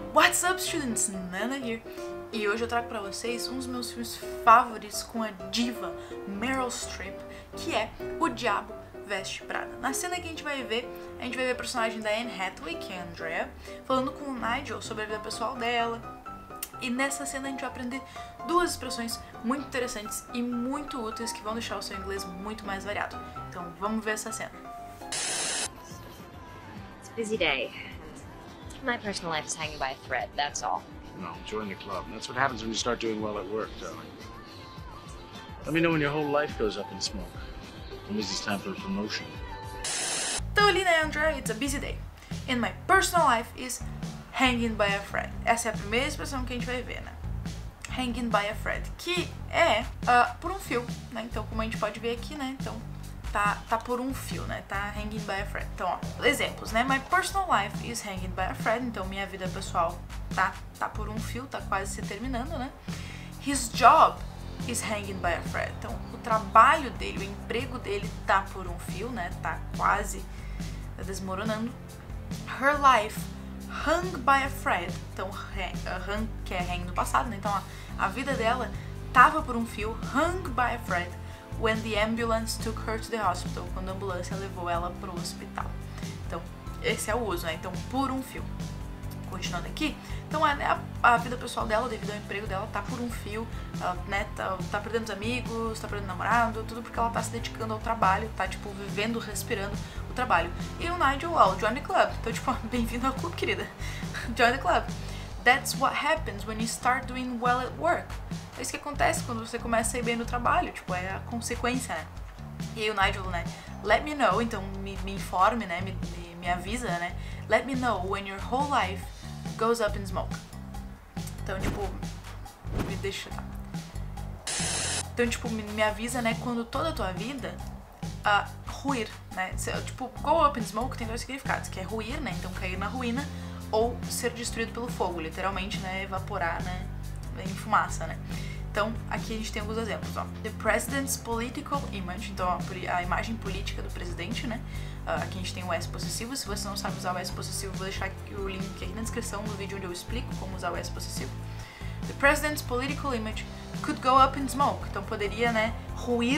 What's up, students? Nana here. E hoje eu trago pra vocês um dos meus filmes favoritos com a diva Meryl Streep, que é O Diabo Veste Prada. Na cena que a gente vai ver a personagem da Anne Hathaway, que é a Andrea, falando com o Nigel sobre a vida pessoal dela. E nessa cena a gente vai aprender duas expressões muito interessantes e muito úteis que vão deixar o seu inglês muito mais variado. Então vamos ver essa cena. It's a busy day. My personal life is hanging by a thread, that's all. No, join the club. That's what happens when you start doing well at work, darling. Let me know when your whole life goes up in smoke. When it's time for a promotion. Então ali, né, Andrea, it's a busy day. And my personal life is hanging by a thread. Essa é a primeira expressão que a gente vai ver, né? Hanging by a thread, que é por um fio, né? Então, como a gente pode ver aqui, né? Então, tá por um fio, né? Tá hanging by a thread. Então, ó, exemplos, né? My personal life is hanging by a thread. Então, minha vida pessoal tá por um fio, tá quase se terminando, né? His job is hanging by a thread. Então, o trabalho dele, o emprego dele tá por um fio, né? Tá quase desmoronando. Her life hung by a thread. Então, hung, que é hang no passado, né? Então, a vida dela tava por um fio, hung by a thread, when the ambulance took her to the hospital. Quando a ambulância levou ela pro hospital. Então, esse é o uso, né? Então, por um fio. Continuando aqui, então a vida pessoal dela, devido ao emprego dela, tá por um fio, ela, né, tá perdendo os amigos, tá perdendo o namorado, tudo porque ela tá se dedicando ao trabalho, tá, tipo, vivendo, respirando o trabalho. E o Nigel, ó, join the club. Então, tipo, bem-vindo ao clube, querida. Join the club. That's what happens when you start doing well at work. É isso que acontece quando você começa a ir bem no trabalho, tipo, é a consequência, né? E aí o Nigel, né, let me know, então me informe, né, me avisa, né, let me know when your whole life goes up in smoke. Então, tipo, me deixa, tá? Então, tipo, me avisa, né, quando toda a tua vida ruir, né? Tipo, go up in smoke tem dois significados, que é ruir, né, então cair na ruína, ou ser destruído pelo fogo, literalmente, né, evaporar, né, em fumaça, né. Então, aqui a gente tem alguns exemplos, ó. The president's political image, então ó, a imagem política do presidente, né? Aqui a gente tem o S possessivo. Se você não sabe usar o S possessivo, vou deixar o link aqui na descrição do vídeo onde eu explico como usar o S possessivo. The president's political image could go up in smoke. Então poderia, né, ruir,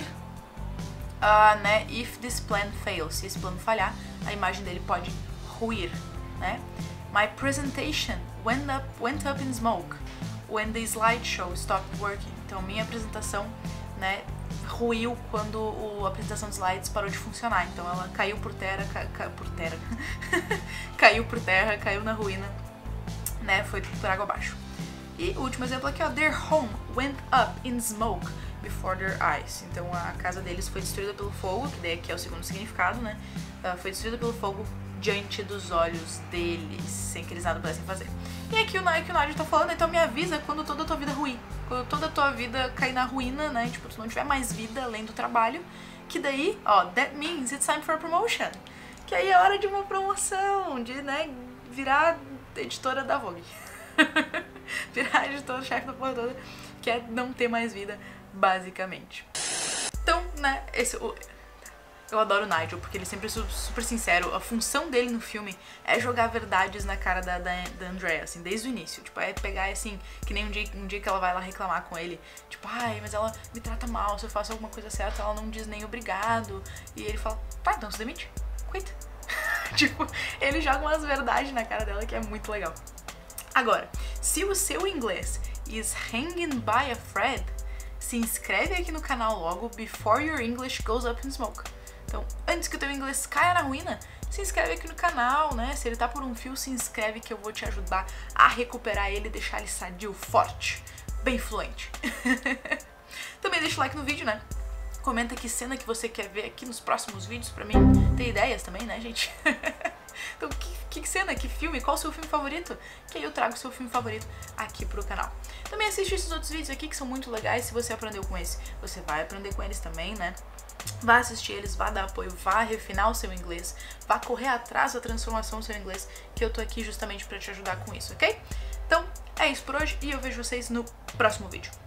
né, if this plan fails. Se esse plano falhar, a imagem dele pode ruir, né? My presentation went up in smoke when the slideshow stopped working. Então, minha apresentação, né, ruiu quando a apresentação de slides parou de funcionar. Então, ela caiu por terra, caiu por terra, caiu na ruína, né, foi por água abaixo. E o último exemplo aqui, ó, their home went up in smoke before their eyes. Então, a casa deles foi destruída pelo fogo, que daí aqui é o segundo significado, né, foi destruída pelo fogo diante dos olhos deles, sem que eles nada pudessem fazer. E aqui o Nigel tá falando, então me avisa quando toda a tua vida ruir, quando toda a tua vida cair na ruína, né, tipo, tu não tiver mais vida além do trabalho, que daí, ó, that means it's time for a promotion, que aí é hora de uma promoção, de, né, virar editora da Vogue, virar editora-chefe da porra toda, que é não ter mais vida, basicamente. Então, né, eu adoro o Nigel, porque ele sempre é super sincero. A função dele no filme é jogar verdades na cara da Andrea, assim, desde o início. Tipo, é pegar, assim, que nem um dia que ela vai lá reclamar com ele. Tipo, ai, mas ela me trata mal, se eu faço alguma coisa certa, ela não diz nem obrigado. E ele fala, tá, então se demite, quit. Tipo, ele joga umas verdades na cara dela que é muito legal. Agora, se o seu inglês is hanging by a thread, se inscreve aqui no canal logo, before your English goes up in smoke. Então, antes que o teu inglês caia na ruína, se inscreve aqui no canal, né? Se ele tá por um fio, se inscreve que eu vou te ajudar a recuperar ele e deixar ele sadio, forte, bem fluente. Também deixa o like no vídeo, né? Comenta que cena que você quer ver aqui nos próximos vídeos pra mim ter ideias também, né, gente? Então, que cena, que filme, qual o seu filme favorito? Que aí eu trago o seu filme favorito aqui pro canal. Também assiste esses outros vídeos aqui que são muito legais. Se você aprendeu com esse, você vai aprender com eles também, né? Vá assistir eles, vá dar apoio, vá refinar o seu inglês, vá correr atrás da transformação do seu inglês, que eu tô aqui justamente pra te ajudar com isso, ok? Então, é isso por hoje e eu vejo vocês no próximo vídeo.